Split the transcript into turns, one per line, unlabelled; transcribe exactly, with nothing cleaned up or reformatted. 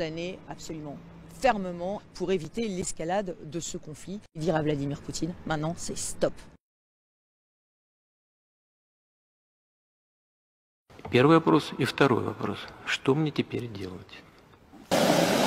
condamner absolument fermement pour éviter l'escalade de ce conflit. Dire à Vladimir Poutine, maintenant c'est stop.
Первый вопрос и второй вопрос. Что мне теперь делать?